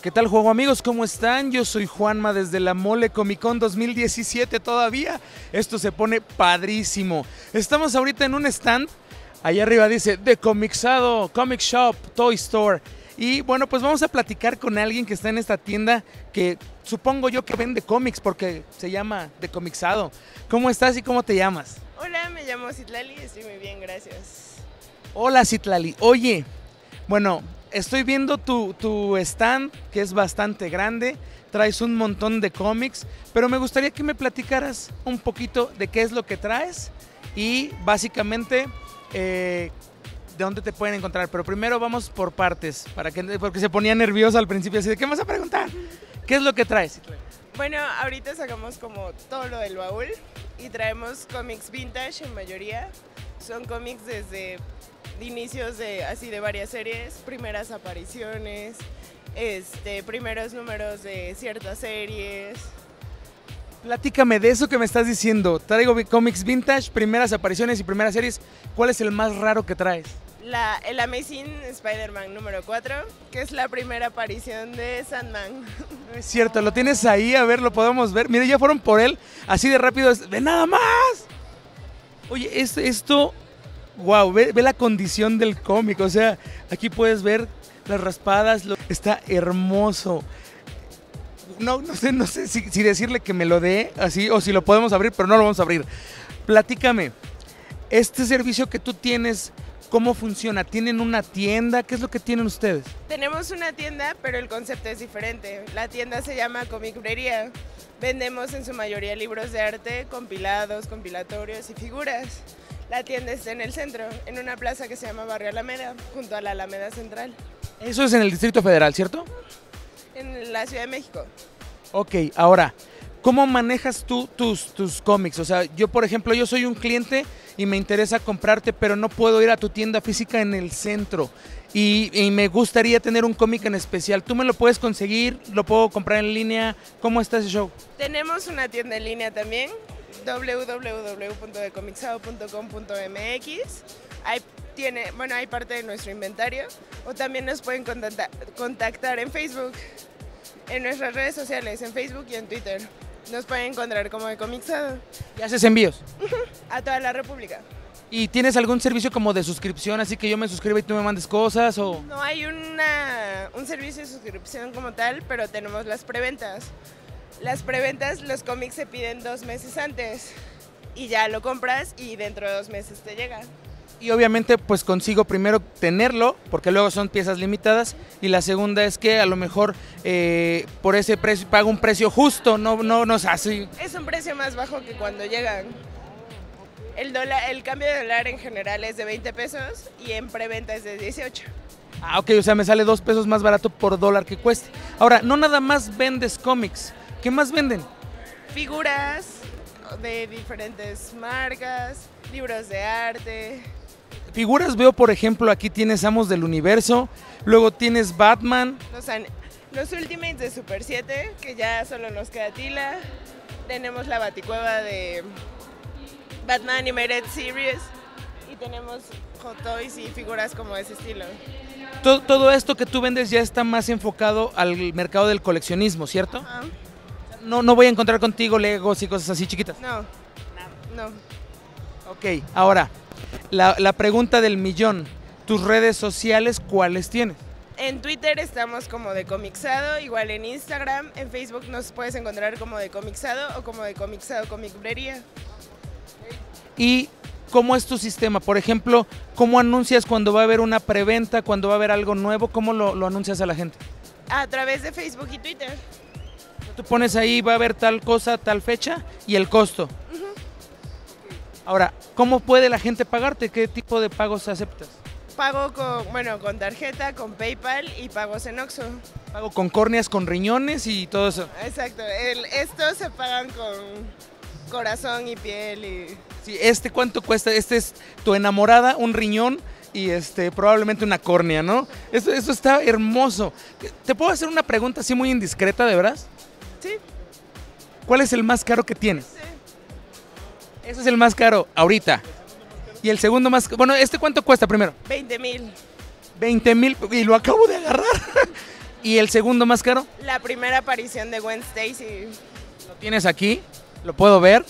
¿Qué tal, juego amigos? ¿Cómo están? Yo soy Juanma desde la Mole Comic Con 2017 todavía. Esto se pone padrísimo. Estamos ahorita en un stand. Allá arriba dice The Comixado, Comic Shop, Toy Store. Y bueno, pues vamos a platicar con alguien que está en esta tienda que supongo yo que vende cómics porque se llama The Comixado. ¿Cómo estás y cómo te llamas? Hola, me llamo Citlali, estoy muy bien, gracias. Hola, Citlali. Oye, bueno, estoy viendo tu stand, que es bastante grande, traes un montón de cómics, pero me gustaría que me platicaras un poquito de qué es lo que traes y básicamente de dónde te pueden encontrar. Pero primero vamos por partes, porque se ponía nerviosa al principio, así de ¿qué me vas a preguntar? ¿Qué es lo que traes? Bueno, ahorita sacamos como todo lo del baúl y traemos cómics vintage en mayoría. Son cómics desde inicios de varias series, primeras apariciones, primeros números de ciertas series. Platícame de eso que me estás diciendo. Traigo cómics vintage, primeras apariciones y primeras series. ¿Cuál es el más raro que traes? El Amazing Spider-Man número 4, que es la primera aparición de Sandman. Es cierto, lo tienes ahí, a ver, lo podemos ver. Mire, ya fueron por él, así de rápido, ¡ve nada más! Oye, esto wow, ve la condición del cómic, o sea, aquí puedes ver las raspadas, está hermoso. No sé si decirle que me lo dé así o si lo podemos abrir, pero no lo vamos a abrir. Platícame, este servicio que tú tienes, ¿cómo funciona? ¿Tienen una tienda? ¿Qué es lo que tienen ustedes? Tenemos una tienda, pero el concepto es diferente. La tienda se llama Comicbrería. Vendemos en su mayoría libros de arte, compilados, compilatorios y figuras. La tienda está en el centro, en una plaza que se llama Barrio Alameda, junto a la Alameda Central. Eso es en el Distrito Federal, ¿cierto? En la Ciudad de México. Ok, ahora, ¿cómo manejas tú tus cómics? O sea, yo por ejemplo, yo soy un cliente y me interesa comprarte, pero no puedo ir a tu tienda física en el centro. Y me gustaría tener un cómic en especial. ¿Tú me lo puedes conseguir? ¿Lo puedo comprar en línea? ¿Cómo está ese show? Tenemos una tienda en línea también, www.decomixado.com.mx. Hay parte de nuestro inventario, o también nos pueden contactar en Facebook, en nuestras redes sociales, en Facebook y en Twitter. Nos pueden encontrar como de Comixado. ¿Y haces envíos? A toda la República. ¿Y tienes algún servicio como de suscripción, así que yo me suscriba y tú me mandes cosas? O no hay un servicio de suscripción como tal, pero tenemos las preventas. Las preventas, los cómics se piden 2 meses antes y ya lo compras y dentro de 2 meses te llega. Y obviamente pues consigo primero tenerlo, porque luego son piezas limitadas, y la segunda es que a lo mejor por ese precio pago un precio justo, no es así. Es un precio más bajo que cuando llegan. El cambio de dólar en general es de 20 pesos y en preventa es de 18. Ah, ok, o sea, me sale 2 pesos más barato por dólar que cueste. Ahora, no nada más vendes cómics, ¿qué más venden? Figuras de diferentes marcas, libros de arte. Figuras veo, por ejemplo, aquí tienes Amos del Universo, luego tienes Batman. Los Ultimates de Super 7, que ya solo nos queda Tila. Tenemos la Baticueva de Batman Animated Series. Y tenemos Hot Toys y figuras como de ese estilo. Todo esto que tú vendes ya está más enfocado al mercado del coleccionismo, ¿cierto? Ajá. No voy a encontrar contigo Legos y cosas así chiquitas. No. Ok, ahora, la pregunta del millón. ¿Tus redes sociales cuáles tienes? En Twitter estamos como de Comixado, igual en Instagram. En Facebook nos puedes encontrar como de Comixado o como de Comixado Comicbrería. ¿Y cómo es tu sistema? Por ejemplo, ¿cómo anuncias cuando va a haber una preventa, cuando va a haber algo nuevo? ¿Cómo lo anuncias a la gente? A través de Facebook y Twitter. Tú pones ahí, va a haber tal cosa, tal fecha y el costo. Ahora, ¿cómo puede la gente pagarte? ¿Qué tipo de pagos aceptas? Pago con tarjeta, con PayPal y pagos en Oxxo. Pago con córneas, con riñones y todo eso. Exacto, estos se pagan con corazón y piel y... Sí, ¿cuánto cuesta? Este es tu enamorada, un riñón y probablemente una córnea, ¿no? Eso está hermoso. ¿Te puedo hacer una pregunta así muy indiscreta, de verdad? Sí. ¿Cuál es el más caro que tienes? Sí. Ese es el más caro ahorita. Y el segundo más... Bueno, ¿cuánto cuesta primero? 20,000. 20,000 y lo acabo de agarrar. ¿Y el segundo más caro? La primera aparición de Gwen Stacy. ¿Lo tienes aquí? ¿Lo puedo ver?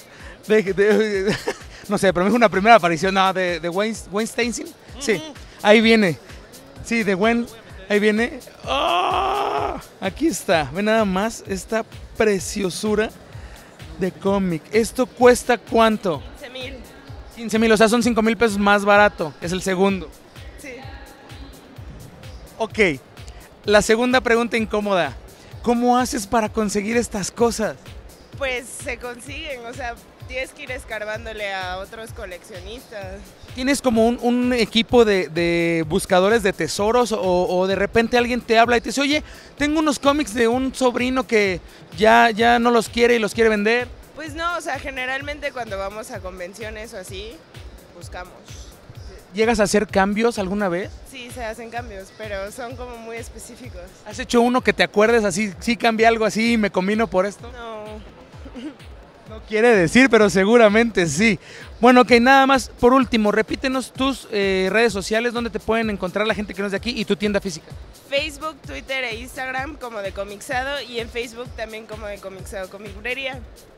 No sé, pero me dijo una primera aparición de Gwen Stacy. Sí, ahí viene. Sí, de Gwen, ahí viene. ¡Oh! Aquí está, ve nada más esta preciosura de cómic. ¿Esto cuesta cuánto? 15,000. 15,000, o sea, son 5,000 pesos más barato. Es el segundo. Sí. Ok, la segunda pregunta incómoda. ¿Cómo haces para conseguir estas cosas? Pues se consiguen, o sea, tienes que ir escarbándole a otros coleccionistas. ¿Tienes como un equipo de buscadores de tesoros o de repente alguien te habla y te dice, oye, tengo unos cómics de un sobrino que ya no los quiere y los quiere vender? Pues no, o sea, generalmente cuando vamos a convenciones o así, buscamos. ¿Llegas a hacer cambios alguna vez? Sí, se hacen cambios, pero son como muy específicos. ¿Has hecho uno que te acuerdes así, sí cambié algo así y me combino por esto? No. No quiere decir, pero seguramente sí. Bueno, ok, nada más, por último, repítenos tus redes sociales, donde te pueden encontrar la gente que no es de aquí y tu tienda física. Facebook, Twitter e Instagram como de Comixado y en Facebook también como de Comixado Comicbrería.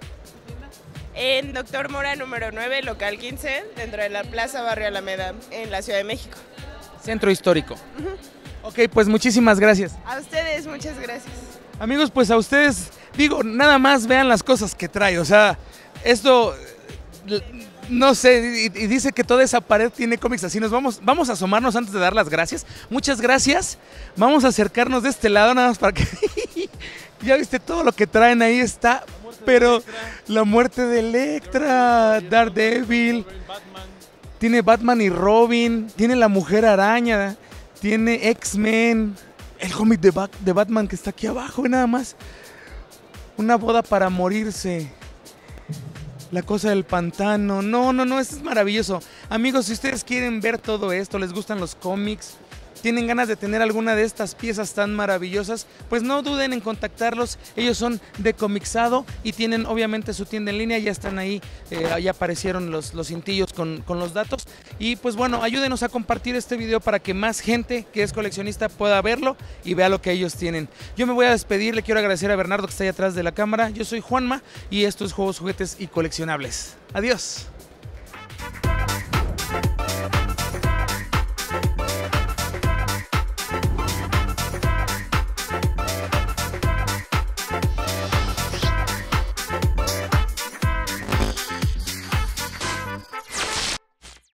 En Doctor Mora número 9, local 15, dentro de la Plaza Barrio Alameda, en la Ciudad de México. Centro Histórico. Ok, pues muchísimas gracias. A ustedes, muchas gracias. Amigos, pues a ustedes, digo, nada más vean las cosas que trae, o sea, esto, no sé, y dice que toda esa pared tiene cómics así, vamos a asomarnos antes de dar las gracias. Muchas gracias, vamos a acercarnos de este lado nada más para que, ya viste todo lo que traen ahí está, pero la muerte de Elektra, Daredevil, tiene Batman y Robin, tiene la Mujer Araña, tiene X-Men, el cómic de Batman que está aquí abajo, nada más. Una boda para morirse. La cosa del pantano. No, esto es maravilloso. Amigos, si ustedes quieren ver todo esto, les gustan los cómics, tienen ganas de tener alguna de estas piezas tan maravillosas, pues no duden en contactarlos. Ellos son de Comixado y tienen obviamente su tienda en línea, ya están ahí, ya aparecieron los cintillos con los datos. Y pues bueno, ayúdenos a compartir este video para que más gente que es coleccionista pueda verlo y vea lo que ellos tienen. Yo me voy a despedir, le quiero agradecer a Bernardo que está ahí atrás de la cámara. Yo soy Juanma y esto es Juegos, Juguetes y Coleccionables. Adiós.